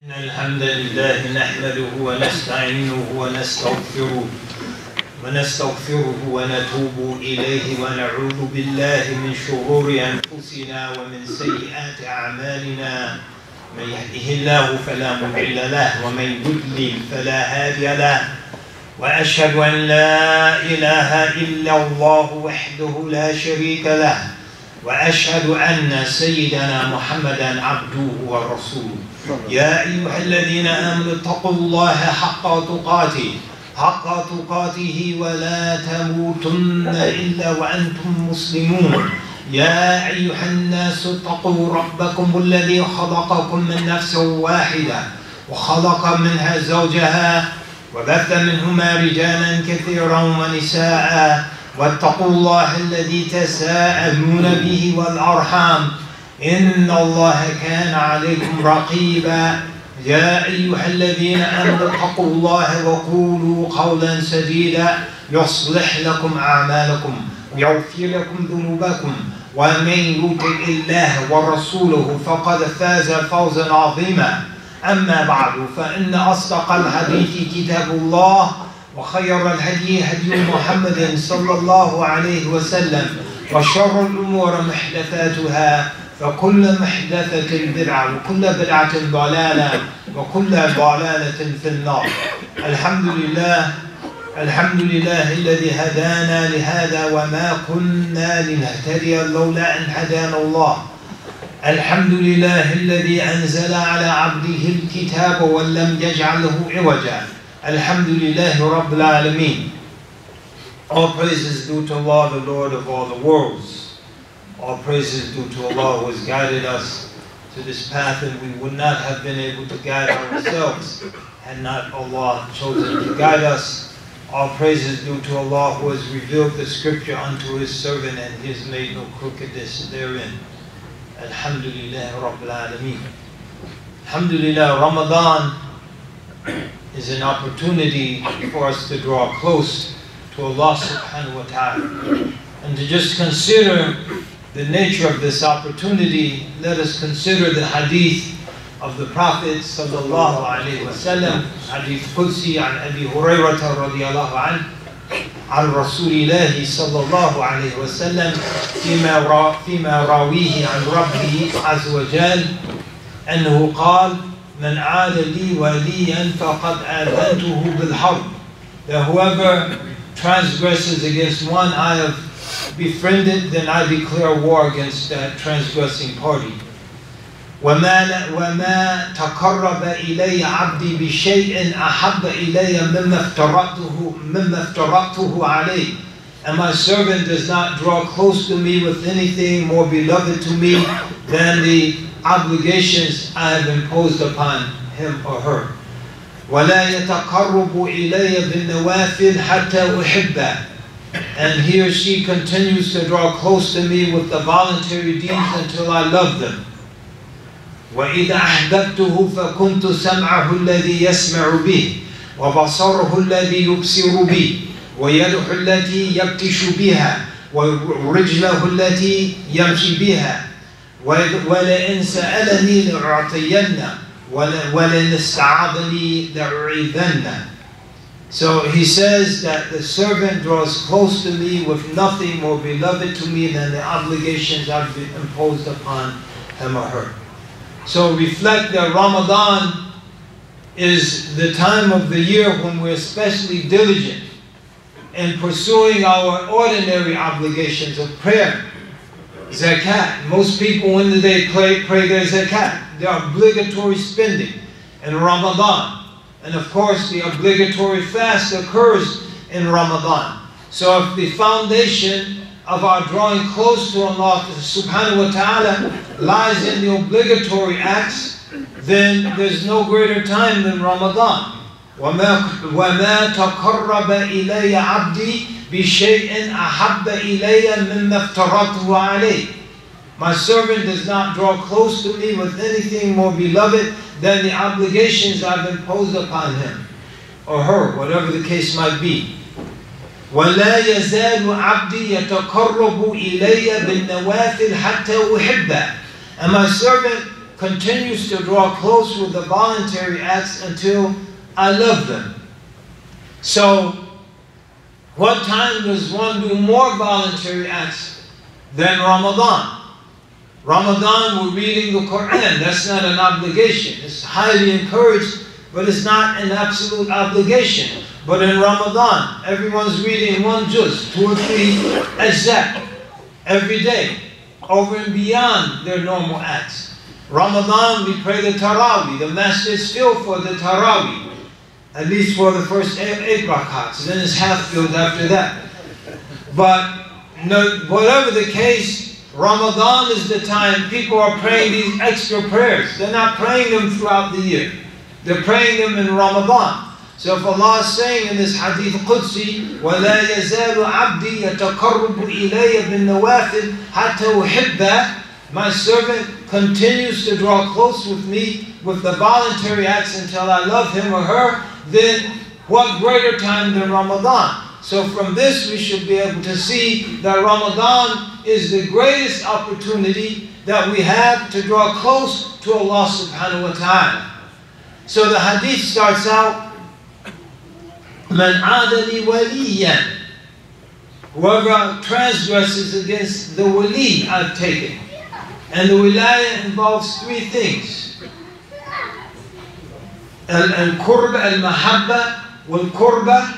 إن الحمد لله نحمده ونستعينه ونستغفره ونتوب إليه ونعوذ بالله من شرور أنفسنا ومن سيئات أعمالنا. من يهده الله فلا مضل له ومن يضلل فلا هادي له، وأشهد أن لا إله إلا الله وحده لا شريك له، وأشهد أن سيدنا محمدا عبده ورسوله. يا أيها الذين آمنوا اتقوا الله حق تقاته ولا تموتن إلا وأنتم مسلمون. يا أيها الناس اتقوا ربكم الذي خلقكم من نفس واحدة وخلق منها زوجها وبث منهما رجالا كثيرا ونساء، واتقوا الله الذي تساءلون به والأرحام إن الله كان عليكم رقيبا. يا أيها الذين آمنوا اتقوا الله وقولوا قولا سديدا يصلح لكم أعمالكم ويغفر لكم ذنوبكم، ومن يطع الله ورسوله فقد فاز فوزا عظيما. أما بعد، فإن أصدق الحديث كتاب الله، وخير الهدي هدي محمد صلى الله عليه وسلم، وشر الأمور محدثاتها، فكل محدثة بدعة وكل بدعة ضلالة وكل ضلالة في النار. الحمد لله الذي هدانا لهذا وما كنا لنهتدي لولا أن هدانا الله. الحمد لله الذي أنزل على عبده الكتاب ولم يجعل له عوجا. الحمد لله رب العالمين. All praises due to Allah, the Lord of all the worlds. All praises due to Allah who has guided us to this path, and we would not have been able to guide ourselves had not Allah chosen to guide us. All praises due to Allah who has revealed the scripture unto His servant, and He has made no crookedness therein. Alhamdulillah Rabbil Alameen. Alhamdulillah, Ramadan is an opportunity for us to draw close to Allah subhanahu wa ta'ala. And to just consider the nature of this opportunity, let us consider the hadith of the Prophet sallallahu alayhi wa sallam, hadith Qudsi an Abi Hurayrata radiyallahu anhu, عن رسول الله صلى الله عليه وسلم فيما راويه عن ربه عز وجل أنه قال: من عاد لي وليا فقد آذنته بالحرب. That whoever transgresses against one I have befriended, then I declare war against that transgressing party. وما تقرب إلي عبدي بشيء أحب إلي مما افترضته عليه. And my servant does not draw close to me with anything more beloved to me than the obligations I have imposed upon him or her. ولا يتقرب إلي بالنوافل حتى أحبه. And he or she continues to draw close to me with the voluntary deeds until I love them. وإذا أحببته فكنت سمعه الذي يسمع به، وبصره الذي يبصر به، ويده التي يبطش بها، ورجله التي يمشي بها. ولئن سألني لأعطينه ولئن استعاذني لأعيذنه. So he says that the servant draws close to me with nothing more beloved to me than the obligations I've imposed upon him or her. So reflect that Ramadan is the time of the year when we're especially diligent in pursuing our ordinary obligations of prayer, zakat. Most people, when do they pray their zakat? Their obligatory spending in Ramadan. And of course, the obligatory fast occurs in Ramadan. So if the foundation of our drawing close to Allah subhanahu wa ta'ala lies in the obligatory acts, then there's no greater time than Ramadan. وَمَا تَقَرَّبَ إِلَيَّ عَبْدِي بِشَيْءٍ أَحَبَّ إِلَيَّ مِمَّا افْتَرَضْتُهُ عَلَيْهِ. My servant does not draw close to me with anything more beloved than the obligations I've imposed upon him or her, whatever the case might be. وَلَا يَزَالُ عَبْدِي يَتَقَرَّبُ إِلَيَّ بِالنَّوَافِلِ حَتَّى أُحِبَّهُ. And my servant continues to draw close with the voluntary acts until I love them. So, what time does one do more voluntary acts than Ramadan? Ramadan, we're reading the Quran. That's not an obligation. It's highly encouraged, but it's not an absolute obligation. But in Ramadan, everyone's reading one juz, 2 or 3 ajza every day, over and beyond their normal acts. Ramadan, we pray the Tarawih. The Masjid is filled for the Tarawih, at least for the first 8 rakats. Then it's half filled after that. But no, whatever the case, Ramadan is the time people are praying these extra prayers. They're not praying them throughout the year. They're praying them in Ramadan. So if Allah is saying in this hadith Qudsi, وَلَا يَزَالُ عَبْدِي يَتَقَرُّبُ إِلَيَّ بِالنَّوَافِلِ حَتَّى أُحِبَّهُ, my servant continues to draw close with me with the voluntary acts until I love him or her, then what greater time than Ramadan? So from this we should be able to see that Ramadan is the greatest opportunity that we have to draw close to Allah subhanahu wa ta'ala. So the hadith starts out, مَنْ عَادَ لِي وَلِيًّا, whoever transgresses against the wali I've taken. And the wilayah involves 3 things. Al-Qurba, Al-Mahabba, Wal-Qurba,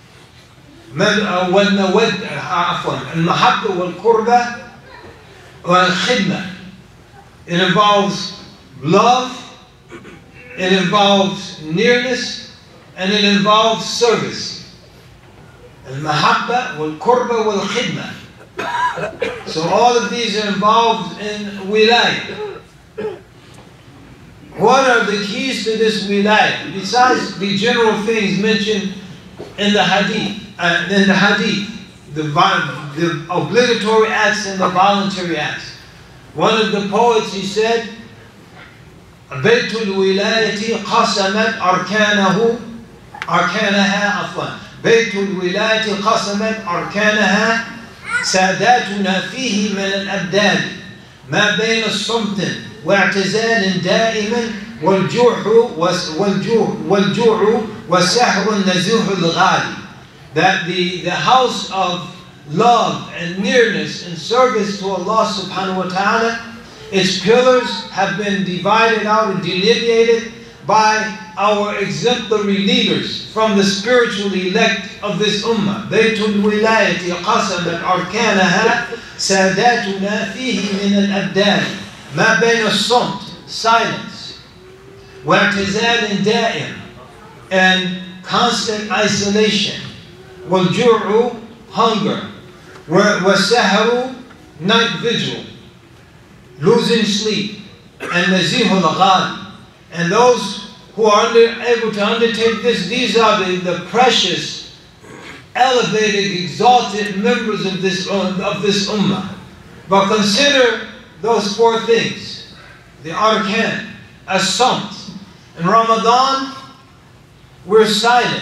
والمودة عفوا المحبة والقربة والخدمة. It involves love, it involves nearness, and it involves service. المحبة والقربة والخدمة. So all of these are involved in wilayah. What are the keys to this wilayah? Besides the general things mentioned in the hadith, the obligatory acts and the voluntary acts. One of the poets, he said, بيت الولاية قسمت أركانها عفوا بيت الولاية قسمت أركانها ساداتنا فيه من الأبدان ما بين الصمت واعتزال دائما والجوع وسحر النزوح الغالي. That the house of love and nearness and service to Allah subhanahu wa ta'ala, its pillars have been divided out and delineated by our exemplary leaders from the spiritual elect of this ummah. Baytul wilayati qasamat arkanaha sadatuna fihi min al-abdan ma bayna as-samt, silence, wa'tizal da'im, and constant isolation, wal-ju'u, hunger, was-sahru, night vigil, losing sleep, and nazihul ghali. And those who are able to undertake this, these are the precious, elevated, exalted members of this ummah. But consider those 4 things. The arkan, as-samt. In Ramadan, we're silent.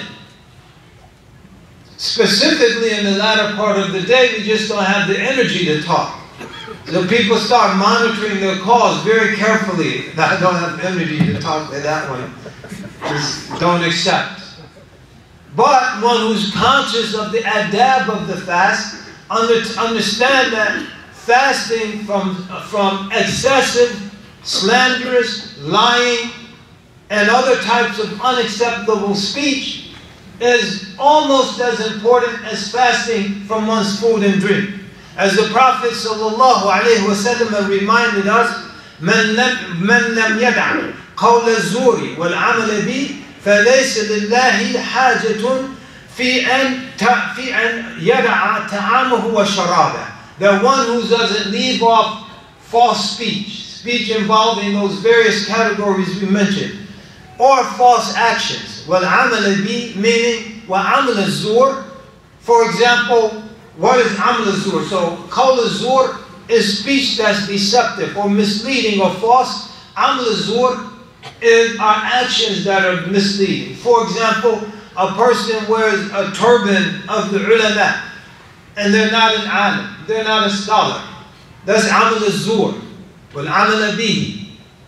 Specifically in the latter part of the day, we just don't have the energy to talk. So people start monitoring their calls very carefully. I don't have energy to talk to that one. Just don't accept. But one who's conscious of the adab of the fast, understand that fasting from excessive, slanderous, lying, and other types of unacceptable speech is almost as important as fasting from one's food and drink. As the Prophet ﷺ reminded us, مَنْ لَمْ يَدْعَ قَوْلَ الزُّورِ وَالْعَمَلَ بِهِ فَلَيْسَ لِلَّهِ حَاجَةٌ فِي أَنْ يَدْعَ طَعَامَهُ وَشَرَابَهُ. The one who doesn't leave off false speech involving those various categories we mentioned, or false actions. وَالْعَمَلَ بِهِ, meaning وَعَمَلَ الزُّورِ. For example, what is amal az-zur? So, qawl az-zur is speech that's deceptive or misleading or false. Amal az-zur are actions that are misleading. For example, a person wears a turban of the ulama, and they're not an alim, they're not a scholar. That's amal az-zur. Wal amal bihi.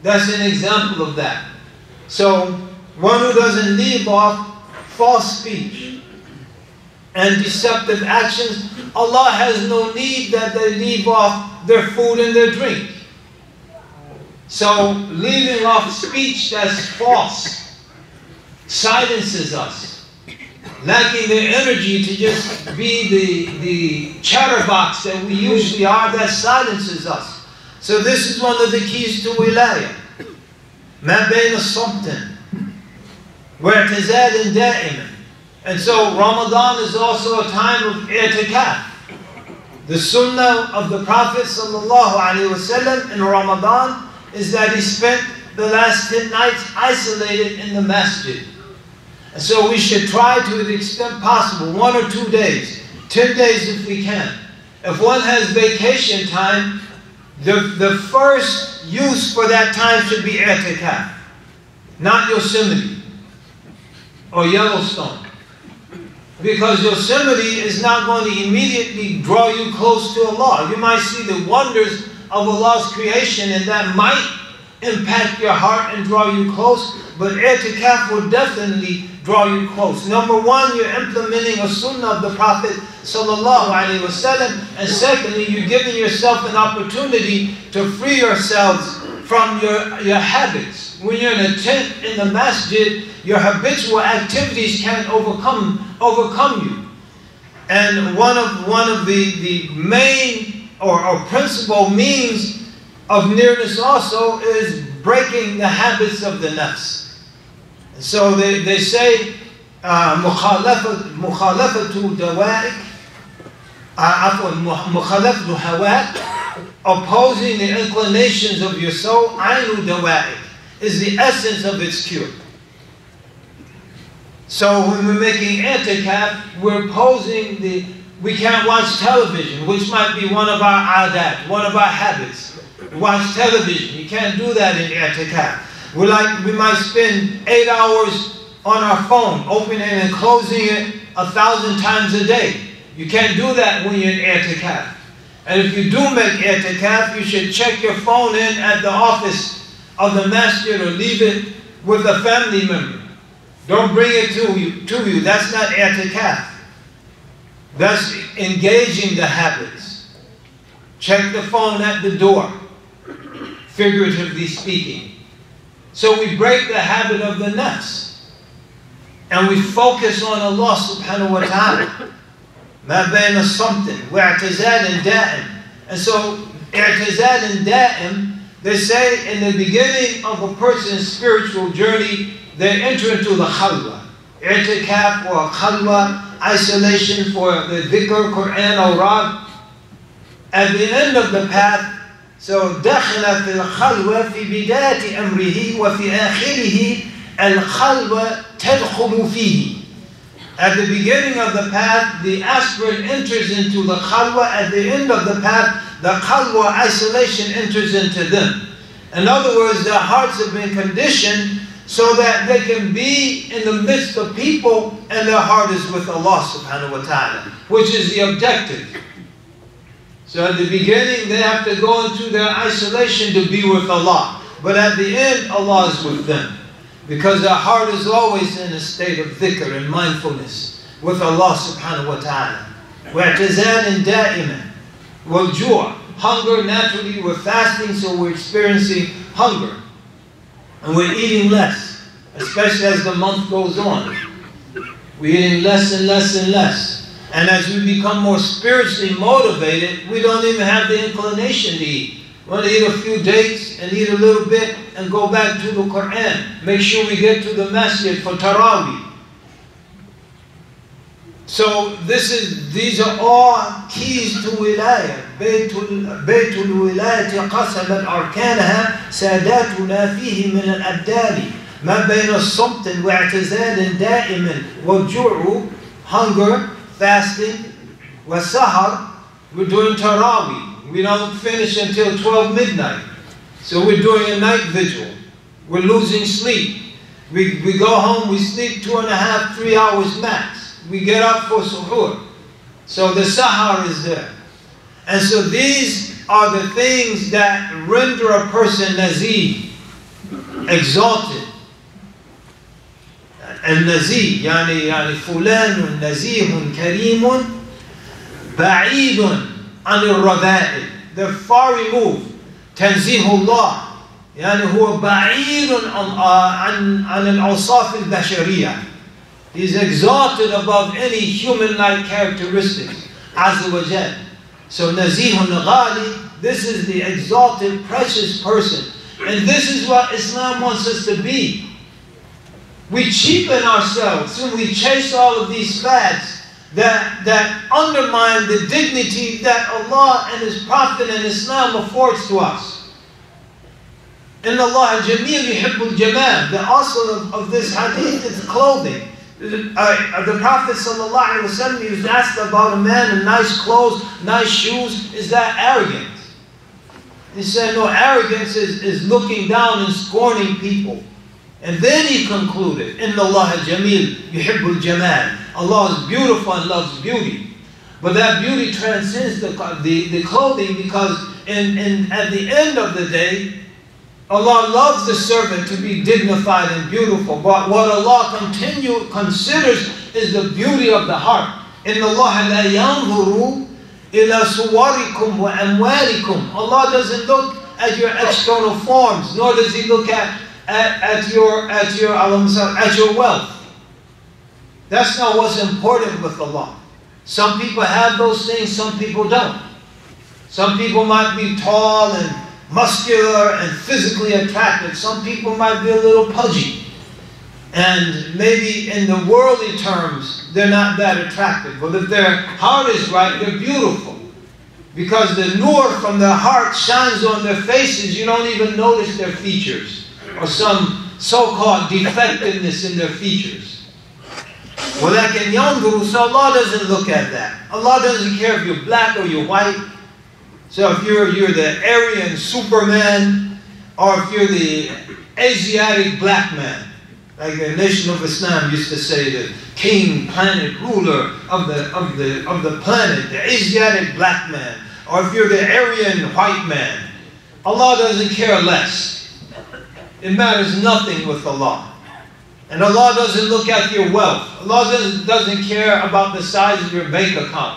That's an example of that. So, one who doesn't leave off false speech and deceptive actions, Allah has no need that they leave off their food and their drink. So, leaving off speech that's false silences us. Lacking the energy to just be the chatterbox that we usually are, that silences us. So this is one of the keys to wilayah. ما بين الصمت واعتزال دائما. And so Ramadan is also a time of i'tikaf. The sunnah of the Prophet ﷺ in Ramadan is that he spent the last 10 nights isolated in the masjid. And so we should try to the extent possible, 1 or 2 days, 10 days if we can. If one has vacation time, the first use for that time should be i'tikaf, not Yosemite or Yellowstone. Because Yosemite is not going to immediately draw you close to Allah. You might see the wonders of Allah's creation, and that might impact your heart and draw you close, but i'tikaf will definitely draw you close. Number one, you're implementing a sunnah of the Prophet ﷺ, and secondly, you're giving yourself an opportunity to free yourselves from your habits. When you're in a tent in the masjid, your habitual activities can't overcome you. And one of the main or principal means of nearness also is breaking the habits of the nafs. So they say مخالفة دوائك مخالفة هواك, opposing the inclinations of your soul, عين دوائك, is the essence of its cure. So when we're making i'tikaf, we're opposing we can't watch television, which might be one of our adat, one of our habits. Watch television, you can't do that in i'tikaf. We might spend 8 hours on our phone, opening and closing it 1,000 times a day. You can't do that when you're in i'tikaf. And if you do make i'tikaf, you should check your phone in at the office of the masjid or leave it with a family member. Don't bring it to you. That's not i'tikaf. That's engaging the habits. Check the phone at the door, figuratively speaking. So we break the habit of the nafs, and we focus on Allah subhanahu wa ta'ala. ما بين الصمت واعتزال دائم. And so i'tizal da'im, they say in the beginning of a person's spiritual journey, they enter into the khalwa. I'tikaf or khalwa, isolation for the dhikr, Quran, awrad. At the end of the path, so دخل في الخلوة في بداية أمره وفي آخره الخلوة تدخل فيه. At the beginning of the path, the aspirant enters into the khalwa. At the end of the path, the khalwa, isolation, enters into them. In other words, their hearts have been conditioned so that they can be in the midst of people and their heart is with Allah subhanahu wa ta'ala, which is the objective. So at the beginning, they have to go into their isolation to be with Allah. But at the end, Allah is with them. Because their heart is always in a state of dhikr and mindfulness with Allah subhanahu wa ta'ala. وَاعْتِزَالٍ دَائِمًا وَالْجُوعِ. Hunger, naturally we're fasting, so we're experiencing hunger. And we're eating less, especially as the month goes on. We're eating less and less and less. And as we become more spiritually motivated, we don't even have the inclination to eat. We want to eat a few dates and eat a little bit and go back to the Quran. Make sure we get to the Masjid for Taraweeh. So these are all keys to wilayah. بيت الولاية قسمت أركانها ساداتنا فيه من الأبدال ما بين الصمت واعتزال دائما والجوع, hunger, fasting, والسهر, we're doing Taraweeh. We don't finish until 12 midnight. So we're doing a night vigil. We're losing sleep. We go home, we sleep 2.5, 3 hours max. We get up for suhoor. So the sahar is there. And so these are the things that render a person nazih, exalted. النزيه يعني فلان نزيه كريم بعيد عن الرذائل. They're far removed. تنزيه الله يعني هو بعيد عن الأوصاف البشرية. He's exalted above any human-like characteristics. عز وجل. So نزيه غالي, this is the exalted, precious person. And this is what Islam wants us to be. We cheapen ourselves when we chase all of these fads that undermine the dignity that Allah and His Prophet and Islam affords to us. إن الله جميل يحب الجمال. The asl of this hadith is clothing. The Prophet ﷺ, he was asked about a man in nice clothes, nice shoes. Is that arrogant? He said, no, arrogance is looking down and scorning people. And then he concluded, إن الله جميل يحب الجمال. Allah is beautiful and loves beauty. But that beauty transcends the clothing, because at the end of the day, Allah loves the servant to be dignified and beautiful. But what Allah considers is the beauty of the heart. إن الله لا ينظر إلى صوركم وأموالكم. Allah doesn't look at your external forms, nor does He look at your wealth. That's not what's important with Allah. Some people have those things, some people don't. Some people might be tall and muscular and physically attractive. Some people might be a little pudgy. And maybe in the worldly terms, they're not that attractive. But if their heart is right, they're beautiful. Because the nur from their heart shines on their faces, you don't even notice their features, or some so-called defectiveness in their features. وَلَكِنْ يَنْظُرُ. So Allah doesn't look at that. Allah doesn't care if you're black or you're white. So if you're the Aryan Superman, or if you're the Asiatic black man, like the Nation of Islam used to say, the king, planet, ruler of the planet, the Asiatic black man, or if you're the Aryan white man, Allah doesn't care less. It matters nothing with Allah. And Allah doesn't look at your wealth. Allah doesn't care about the size of your bank account.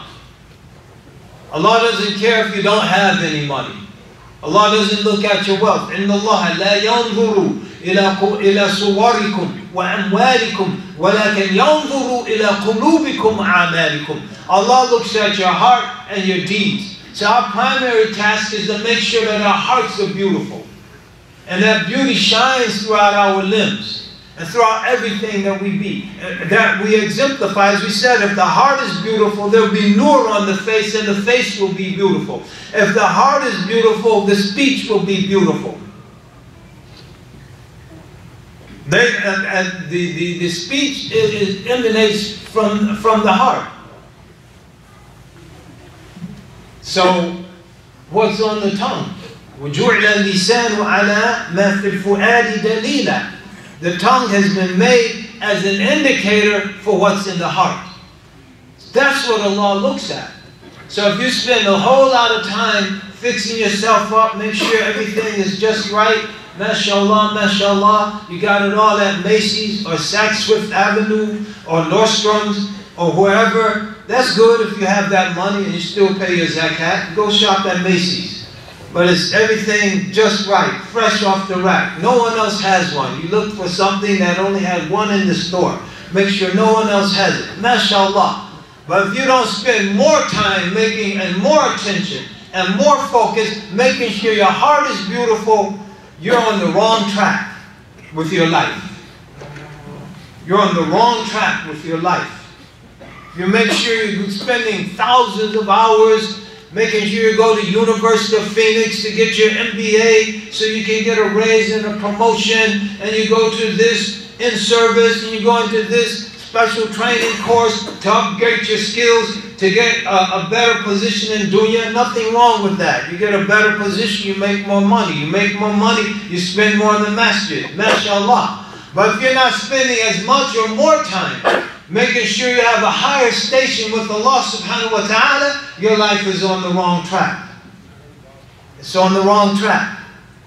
Allah doesn't care if you don't have any money. Allah doesn't look at your wealth. إِنَّ اللَّهَ لَا يَنْظُرُ إِلَى صُوَرِكُمْ وَأَمْوَالِكُمْ وَلَكِنْ يَنْظُرُ إِلَى قُلُوبِكُمْ وَأَعْمَالِكُمْ. Allah looks at your heart and your deeds. So our primary task is to make sure that our hearts are beautiful. And that beauty shines throughout our limbs and throughout everything that we be. That we exemplify, as we said, if the heart is beautiful, there will be nur on the face, and the face will be beautiful. If the heart is beautiful, the speech will be beautiful. The speech emanates from the heart. So, what's on the tongue? وَجُعْلَ اللِّسَانُ عَلَى مَا فِي الْفُؤَادِ دَلِيلًا. The tongue has been made as an indicator for what's in the heart. That's what Allah looks at. So if you spend a whole lot of time fixing yourself up, make sure everything is just right, mashallah, mashallah, you got it all at Macy's or Saks Fifth Avenue or Nordstrom's or wherever, that's good if you have that money and you still pay your zakat. Go shop at Macy's. But it's everything just right, fresh off the rack. No one else has one. You look for something that only had one in the store. Make sure no one else has it. MashaAllah. But if you don't spend more time making and more attention and more focus, making sure your heart is beautiful, you're on the wrong track with your life. You're on the wrong track with your life. You make sure you're spending thousands of hours making sure you go to University of Phoenix to get your MBA so you can get a raise and a promotion, and you go to this in-service and you go into this special training course to upgrade your skills to get a better position in dunya. Nothing wrong with that. You get a better position, you make more money. You make more money, you spend more in the masjid. MashaAllah. But if you're not spending as much or more time making sure you have a higher station with Allah subhanahu wa ta'ala, your life is on the wrong track. It's on the wrong track.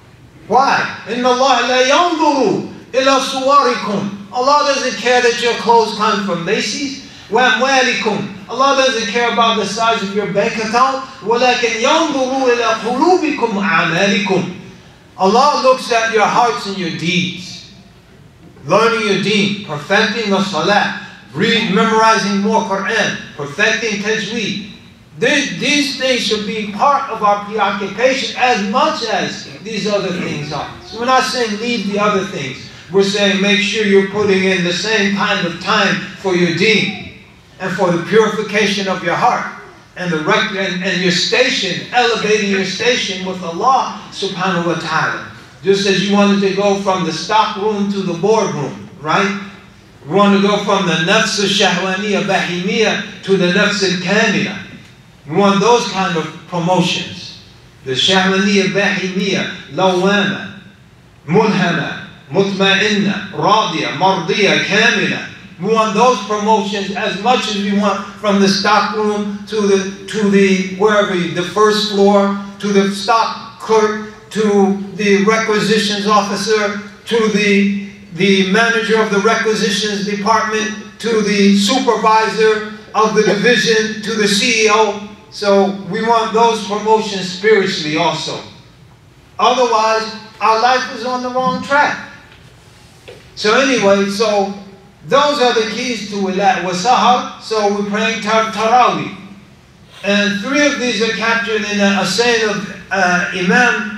Why? إِنَّ اللَّهَ لَا يَنْظُرُ إِلَى صُوَرِكُمْ. Allah doesn't care that your clothes come from Macy's. وَأَمْوَالِكُمْ. Allah doesn't care about the size of your bank account. وَلَكِنْ يَنْظُرُ إِلَى قُلُوبِكُمْ وَأَعْمَالِكُمْ. Allah looks at your hearts and your deeds. Learning your deen, perfecting the salah, memorizing more Quran, perfecting tajweed. These things should be part of our preoccupation as much as these other things are. So we're not saying leave the other things. We're saying make sure you're putting in the same kind of time for your deen and for the purification of your heart and and your station, elevating your station with Allah subhanahu wa ta'ala. Just as you wanted to go from the stock room to the board room, right? We want to go from the nafs al-shahwaniyya bahimiyya to the nafs al-kamila. We want those kind of promotions. The shahwaniyya bahimiyya, lawama, mulhama, mutma'inna, radiya, mardiya, kamila. We want those promotions as much as we want from the stock room to the wherever, the first floor, to the stock clerk, to the requisitions officer, to the manager of the requisitions department, to the supervisor of the division, to the CEO. So we want those promotions spiritually also. Otherwise, our life is on the wrong track. So anyway, so those are the keys to wilayah wa sahar. So we're praying Taraweeh. And 3 of these are captured in a saying of Imam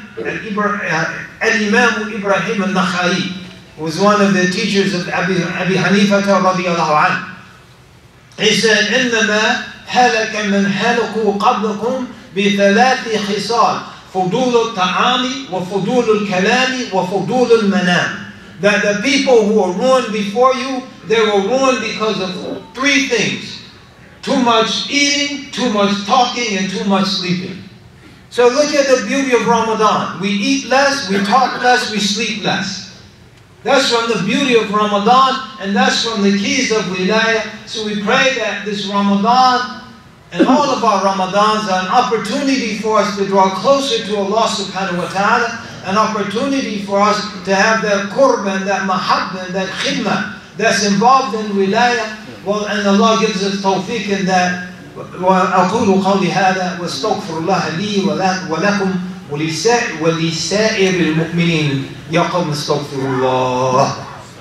Ibrahim al-Nakhai, who was one of the teachers of Abi Hanifa radiyallahu anhu. He said, إِنَّمَا هَلَكَ مَنْ هَلَكُوا قَبْلَكُمْ بِثَلَاثِ خِصَالٍ فُضُولُ الطَّعَامِ وَفُضُولُ الْكَلَامِ وَفُضُولُ الْمَنَامِ. That the people who were ruined before you, they were ruined because of 3 things. Too much eating, too much talking, and too much sleeping. So look at the beauty of Ramadan. We eat less, we talk less, we sleep less. That's from the beauty of Ramadan, and that's from the keys of wilayah. So we pray that this Ramadan and all of our Ramadans are an opportunity for us to draw closer to Allah subhanahu wa ta'ala, an opportunity for us to have that qurb and that mahabba and that khidmah that's involved in wilayah. Well, and Allah gives us tawfiq in that. وأقول قولي هذا واستغفر الله لي ولكم ولسائر المؤمنين يا قوم استغفروا الله.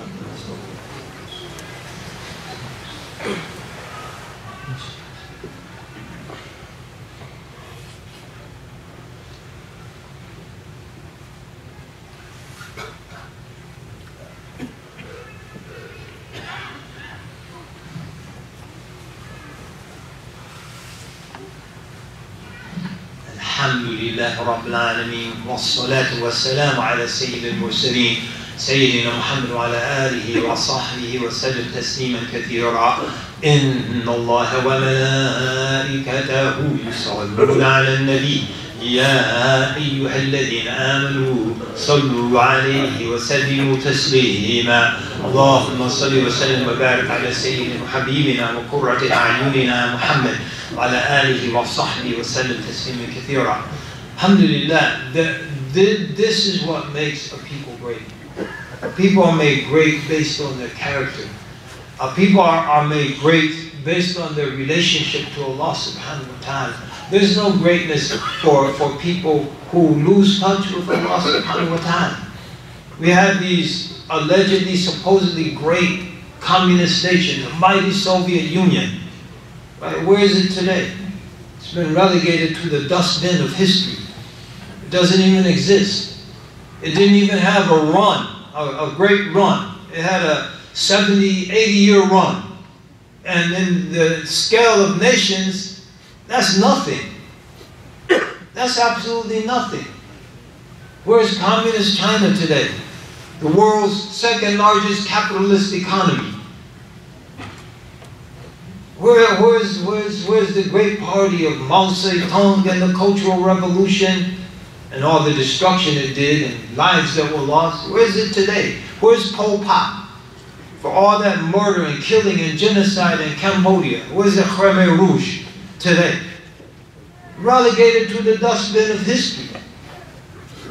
الحمد لله رب العالمين والصلاة والسلام على سيد المرسلين سيدنا محمد وعلى آله وصحبه وسلم تسليما كثيرا. إن الله وملائكته يصلون على النبي يا أيها الذين آمنوا صلوا عليه وسلموا تسليما. اللهم صل وسلم وبارك على سيدنا وحبيبنا وقرة أعيننا محمد وعلى آله وصحبه وسلم تسليما كثيرا. Alhamdulillah, this is what makes a people great. People are made great based on their character. People are made great based on their relationship to Allah subhanahu wa ta'ala. There's no greatness for people who lose touch with Allah subhanahu wa ta'ala. We have these allegedly, supposedly great communist nations, the mighty Soviet Union. Right? Where is it today? It's been relegated to the dustbin of history. It doesn't even exist. It didn't even have a run, a great run. It had a 70, 80-year run. And in the scale of nations, that's nothing. That's absolutely nothing. Where's communist China today? The world's 2nd largest capitalist economy. Where's the great party of Mao Zedong and the Cultural Revolution and all the destruction it did and lives that were lost? Where is it today? Where's Pol Pot for all that murder and killing and genocide in Cambodia? Where's the Khmer Rouge today? Relegated to the dustbin of history.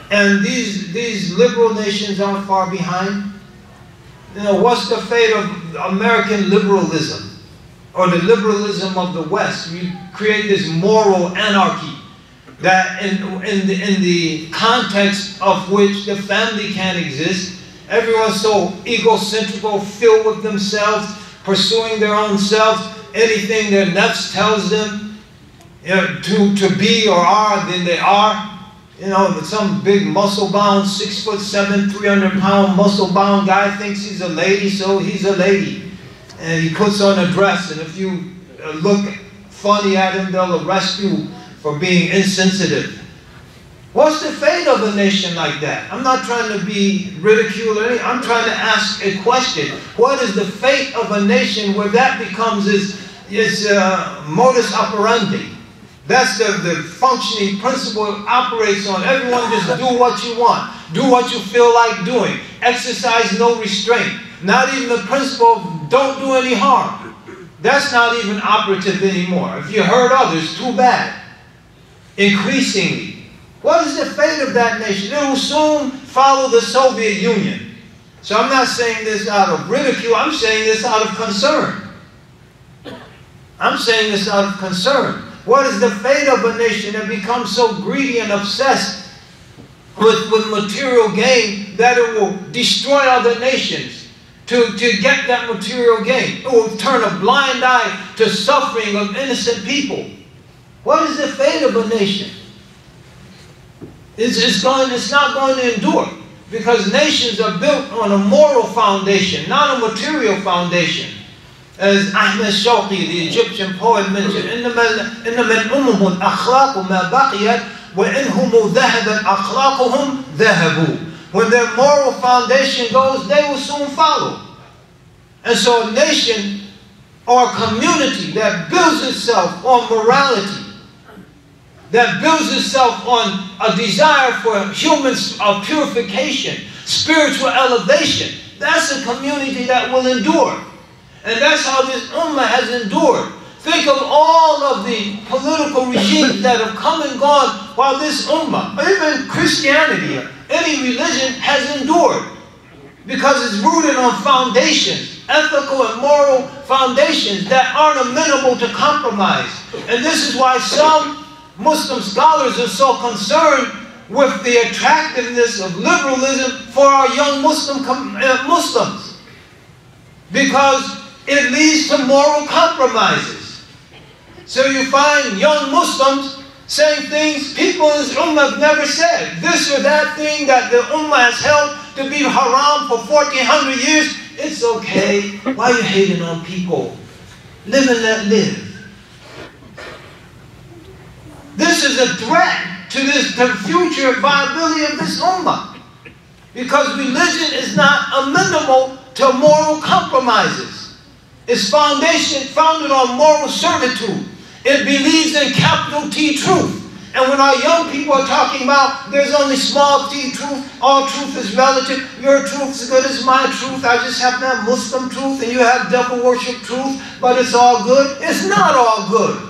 And these liberal nations aren't far behind. You know, what's the fate of American liberalism or the liberalism of the West? We create this moral anarchy that in the context of which the family can't exist. Everyone's so egocentric, filled with themselves, pursuing their own selves, anything their nafs tells them, you know, to be or are, then they are. You know, some big muscle-bound, 6'7", 300-pound muscle-bound guy thinks he's a lady, so he's a lady. And he puts on a dress, and if you look funny at him, they'll arrest you for being insensitive. What's the fate of a nation like that? I'm not trying to be ridiculed or anything. I'm trying to ask a question. What is the fate of a nation where that becomes its modus operandi? That's the functioning principle it operates on. Everyone just do what you want. Do what you feel like doing. Exercise no restraint. Not even the principle of don't do any harm. That's not even operative anymore. If you hurt others, too bad. Increasingly. What is the fate of that nation? It will soon follow the Soviet Union. So I'm not saying this out of ridicule. I'm saying this out of concern. I'm saying this out of concern. What is the fate of a nation that becomes so greedy and obsessed with material gain that it will destroy other nations to get that material gain? It will turn a blind eye to suffering of innocent people. What is the fate of a nation? It's not going to endure, because nations are built on a moral foundation, not a material foundation. As Ahmed Shawqi, the Egyptian poet, mentioned, إِنَّمَا الْأُمَّهُ الْأَخْلَاقُ مَا بَقِيَتْ وَإِنْهُمُ ذَهَبَتْ أَخْلَاقُهُمْ ذَهَبُوا. When their moral foundation goes, they will soon follow. And so a nation or a community that builds itself on morality, that builds itself on a desire for human purification, spiritual elevation, that's a community that will endure. And that's how this ummah has endured. Think of all of the political regimes that have come and gone while this ummah, or even Christianity, any religion, has endured. Because it's rooted on foundations, ethical and moral foundations that aren't amenable to compromise. And this is why some Muslim scholars are so concerned with the attractiveness of liberalism for our young Muslims. Because it leads to moral compromises. So you find young Muslims saying things people in this ummah have never said. This or that thing that the ummah has held to be haram for 1400 years, it's okay. Why are you hating on people? Live and let live. This is a threat to the future viability of this ummah. Because religion is not amenable to moral compromises. Its foundation founded on moral certitude. It believes in capital T truth. And when our young people are talking about there's only small t truth, all truth is relative, your truth is as good as my truth, I just happen to have Muslim truth and you have devil worship truth, but it's all good. It's not all good.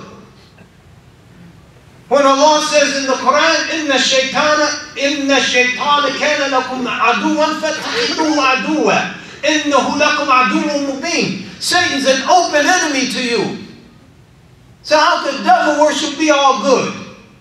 When Allah says in the Quran, إِنَّ الشَّيْطَانَ كَانَ لَكُمْ عَدُوًا فَاتَّخِذُوهُ عَدُوًا إِنَّهُ لَكُمْ عَدُوٌ مُبِينٌ. Satan's an open enemy to you. So how could devil worship be all good?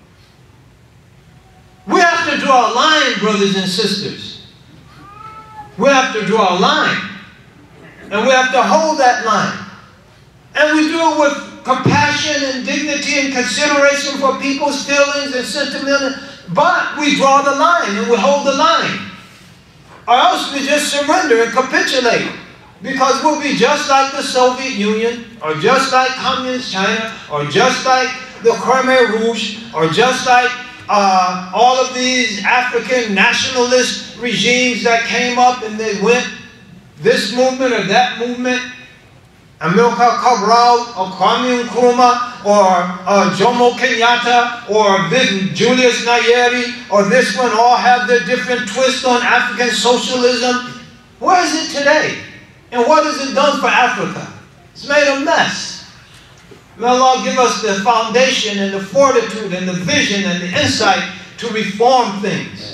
We have to draw a line, brothers and sisters. We have to draw a line. And we have to hold that line. And we do it with compassion and dignity and consideration for people's feelings and sentiment. But we draw the line and we hold the line. Or else we just surrender and capitulate. Because we'll be just like the Soviet Union, or just like Communist China, or just like the Khmer Rouge, or just like all of these African nationalist regimes that came up and they went this movement or that movement. Amilcar Cabral, or Kwame Nkrumah, or Jomo Kenyatta, or Julius Nyerere, or this one, all have their different twists on African socialism. Where is it today? And what has it done for Africa? It's made a mess. May Allah give us the foundation and the fortitude and the vision and the insight to reform things.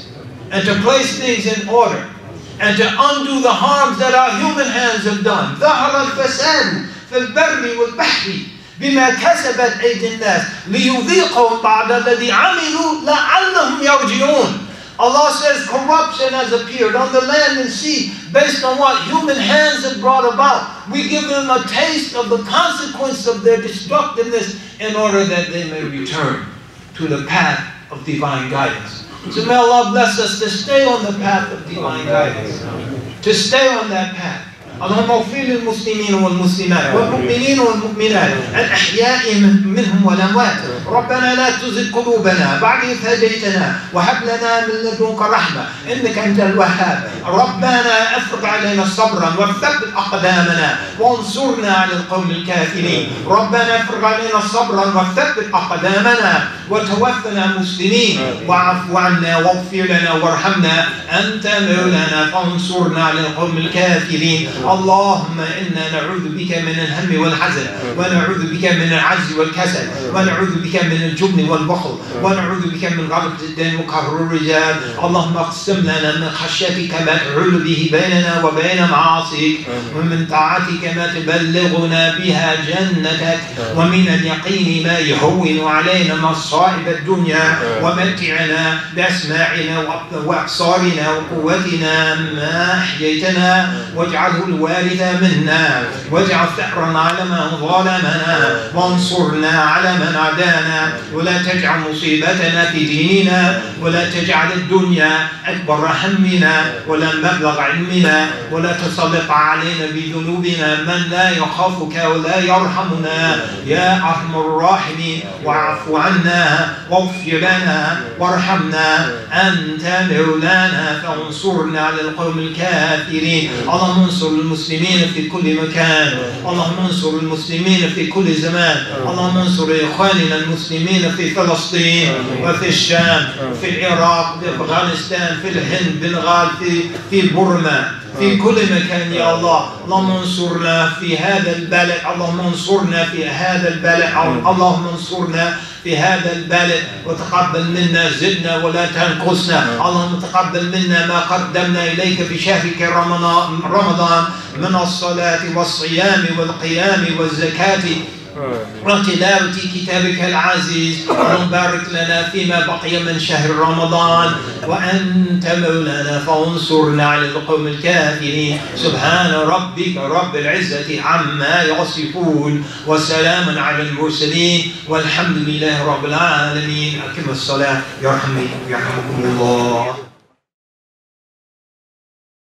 and to place things in order, and to undo the harms that our human hands have done. ظهر الفساد في البر والبحر بما كسبت أيدي الناس ليذيقهم بعض الذي عملوا لعلهم يرجعون. Allah says corruption has appeared on the land and sea based on what human hands have brought about. We give them a taste of the consequence of their destructiveness in order that they may return to the path of divine guidance. So may Allah bless us to stay on the path of divine guidance, to stay on that path. اللهم اغفر للمسلمين والمسلمات والمؤمنين والمؤمنات الأحياء منهم والأموات. ربنا لا تزغ قلوبنا بعد إذ هديتنا وهب لنا من لدنك رحمة إنك أنت الوهاب. ربنا افرغ علينا صبرا وثبت أقدامنا وانصرنا على القوم الكافرين. ربنا افرغ علينا صبرا وثبت أقدامنا وتوفنا مسلمين واعف عنا واغفر لنا وارحمنا أنت مولانا فانصرنا على القوم الكافرين. اللهم إنا نعوذ بك من الهم والحزن ونعوذ بك من العجز والكسل ونعوذ بك من الجبن والبخل ونعوذ بك من غلبة الدين وقهر الرجال. اللهم اقسم لنا من خشيتك ما تحول به بيننا وبين معاصيك ومن طاعتك ما تبلغنا بها جنتك ومن اليقين ما يهون علينا مصائب الدنيا ومتعنا بأسماعنا وأبصارنا وقوتنا ما أحييتنا واجعله الوارث منا واجعل ثأرنا على من ظلمنا وانصرنا على من عادانا ولا تجعل مصيبتنا في ديننا ولا تجعل الدنيا أكبر همنا ولا مبلغ علمنا ولا تسلط علينا بذنوبنا من لا يخافك ولا يرحمنا يا أرحم الراحمين. واعف عنا واغفر لنا وارحمنا أنت مولانا فانصرنا على القوم الكافرين. اللهم انصر المسلمين في كل مكان. اللهم انصر المسلمين في كل زمان. اللهم انصر إخواننا المسلمين في فلسطين وفي الشام في العراق في أفغانستان في الهند بنغال في بورما في كل مكان يا الله. اللهم انصرنا في هذا البلد. اللهم انصرنا في هذا البلد. اللهم انصرنا في هذا البلد وتقبل منا زدنا ولا تنقصنا. اللهم تقبل منا ما قدمنا إليك في شهرك رمضان من الصلاة والصيام والقيام والزكاة وتلاوة كتابك العزيز. اللهم بارك لنا فيما بقي من شهر رمضان وأنت مولانا فانصرنا على القوم الكافرين. سبحان ربك رب العزة عما يصفون وسلام على المرسلين والحمد لله رب العالمين. أقم الصلاة يرحمكم الله.